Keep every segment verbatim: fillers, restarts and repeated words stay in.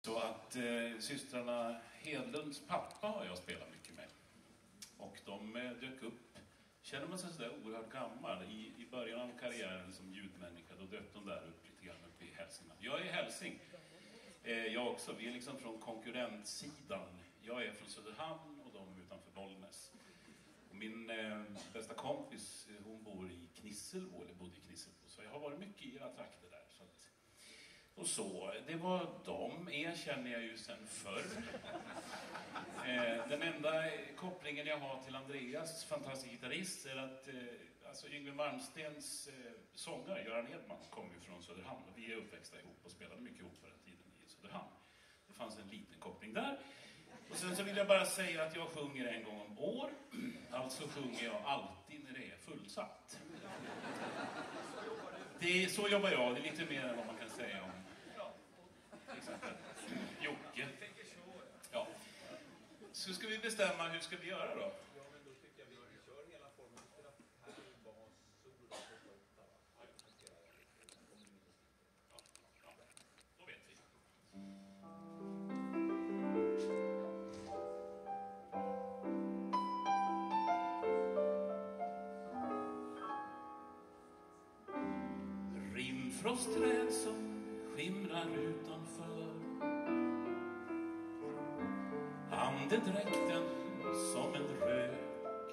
Så att eh, systrarna Hedlunds pappa har jag spelat mycket med. Och de eh, dök upp, känner man sig sådär oerhört gammal i, i början av karriären som ljudmänniska, då dök de där upp lite grann uppe i Hälsingland. Jag är Hälsing, eh, jag också, vi är liksom från konkurrentsidan. Jag är från Söderhamn och de utanför Bollnäs. Och min eh, bästa kompis, hon bor i Knisselbo, eller bodde i Knisselbo, så jag har varit mycket i era trakter där. Så att, och så, det var dem, er känner jag ju sen förr. Eh, den enda kopplingen jag har till Andreas, fantastisk gitarrist, är att eh, alltså Yngwie Malmsteens eh, sångare, Göran Edman, kom ju från Söderhamn. Och vi är uppväxta ihop och spelade mycket ihop på den tiden i Söderhamn. Det fanns en liten koppling där. Och sen så vill jag bara säga att jag sjunger en gång om år. Alltså sjunger jag alltid när det är fullsatt. Det är, så jobbar jag, det är lite mer än vad man kan säga om till exempel Jocke. Ja. Så ska vi bestämma, hur ska vi göra då? Ja, men då tycker jag vi kör hela formen. Här, bas, sol och åtta. Ja, ja, då vet vi. Rimfrostträd som skimrar utanför, andedräkten som en rök,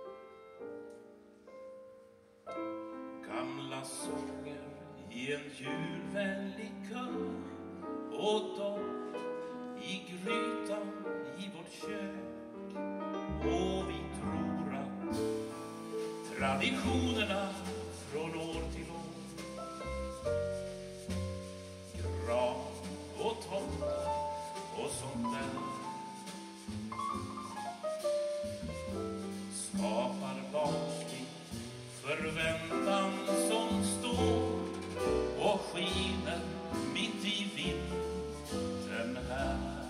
gamla sånger i en julvänlig kör och dopp i grytan i vårt kök. Och vi tror att traditionerna från år till år, gran och tomtar och sånt där, skapar barnslig förväntan som står och skiner mitt i vintern här.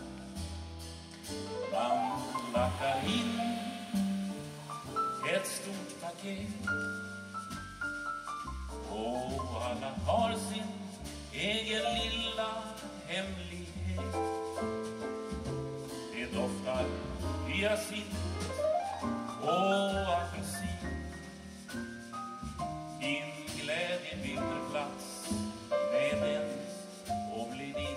Man lackar in ett stort paket och alla har sin egen lilla hemlighet. Det doftar hyacint och apelsin. Din glädje vinner plats med ens och blir din.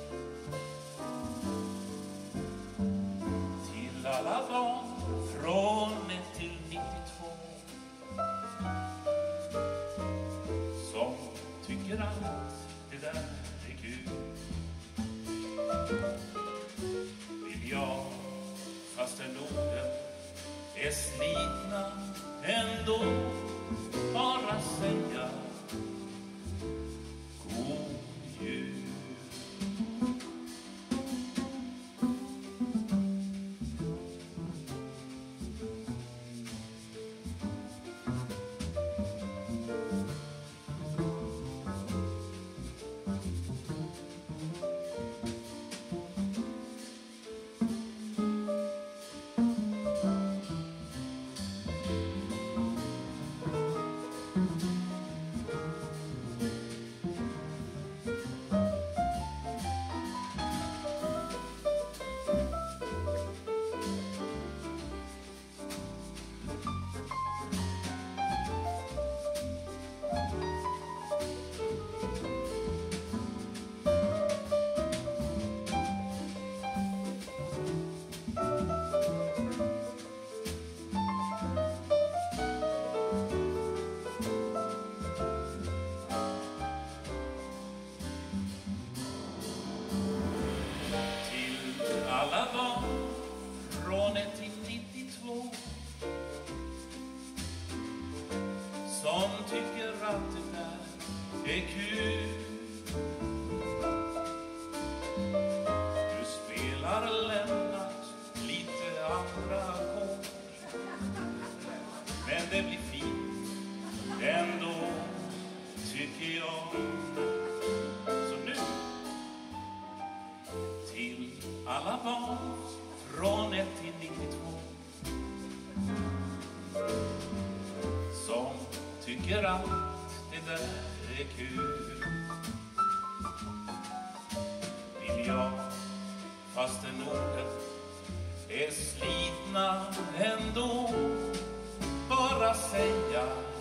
Till alla barn från ett till nittiotvå som tycker att det där är kul, vill jag, fastän orden är slitna ändå, bara säga god jul. Alla barn från ett till nittiotvå som tycker att det där är kul. Du spelar Lennart lite andra ackord, men det blir fint ändå, tycker jag. Så nu till alla barn från ett till nittiotvå som tycker att det där är kul, vill jag fastän orden är slitna ändå. Bara säga